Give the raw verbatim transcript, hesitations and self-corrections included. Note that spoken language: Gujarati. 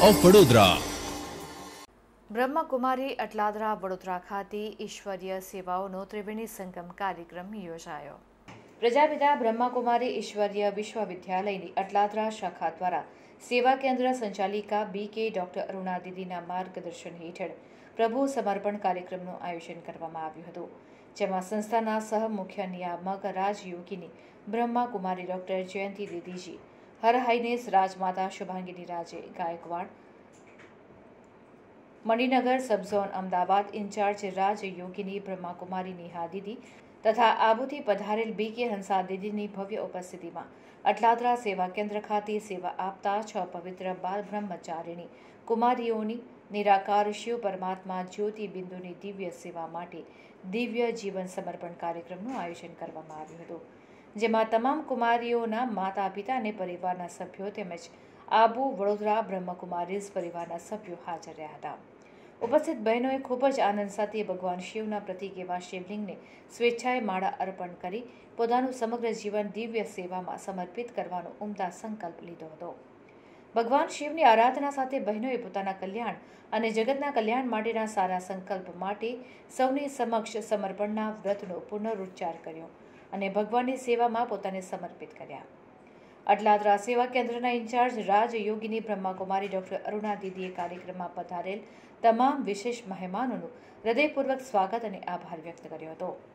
ઓફ વડોદરા. બ્રહ્મકુમારી અટલાદરા વડોદરા ખાતે ઈશ્વરીય સેવાઓનો ત્રિવેણી સંગમ કાર્યક્રમ યોજાયો. પ્રજાપિતા બ્રહ્મકુમારી ઈશ્વરીય વિશ્વવિદ્યાલયની અટલાદરા શાખા દ્વારા સેવા કેન્દ્ર સંચાલિકા બી કે ડોક્ટર અરુણા દીદીના માર્ગદર્શન હેઠળ પ્રભુ સમર્પણ કાર્યક્રમનું આયોજન કરવામાં આવ્યું હતું, જેમાં સંસ્થાના સહ મુખ્ય નિયામક રાજયોગીની બ્રહ્મકુમારી ડોક્ટર જયંતિ દીદીજી, her highness Rajmata Shubhangini Raje Gaekwad, Maninagar subzone Ahmedabad incharge Rajyogini Brahmakumari Neha દીદી તથા આબુથી પધારેલ બી કે હંસા દીદીની ભવ્ય ઉપસ્થિતિમાં અટલાદરા સેવા કેન્દ્ર ખાતે સેવા આપતા છ પવિત્ર બાલ બ્રહ્મચારિણી કુમારીઓની નિરાકાર શિવ પરમાત્મા જ્યોતિ બિંદુની દિવ્ય સેવા માટે દિવ્ય જીવન સમર્પણ કાર્યક્રમનું આયોજન કરવામાં આવ્યું હતું, જેમાં તમામ કુમારીઓના માતા પિતા અને પરિવારના સભ્યો તેમજ આબુ વડોદરા બ્રહ્મકુમારીઝ પરિવારના સભ્યો હાજર રહ્યા હતા. ઉપસ્થિત બહેનોએ ખૂબ જ આનંદ સાથે ભગવાન શિવના પ્રતીક એવા શિવલિંગને સ્વેચ્છાએ માળા અર્પણ કરી પોતાનું સમગ્ર જીવન દિવ્ય સેવામાં સમર્પિત કરવાનો ઉમદા સંકલ્પ લીધો હતો. ભગવાન શિવની આરાધના સાથે બહેનોએ પોતાના કલ્યાણ અને જગતના કલ્યાણ માટેના સારા સંકલ્પ માટે સૌની સમક્ષ સમર્પણના વ્રતનો પુનરુચ્ચાર કર્યો અને ભગવાનની સેવામાં પોતાને સમર્પિત કર્યા. અટલાદરા સેવા કેન્દ્રના ઇન્ચાર્જ રાજયોગીની બ્રહ્મકુમારી ડોક્ટર અરુણા દીદીએ કાર્યક્રમમાં પધારેલ તમામ વિશેષ મહેમાનોનું હૃદયપૂર્વક સ્વાગત અને આભાર વ્યક્ત કર્યો હતો.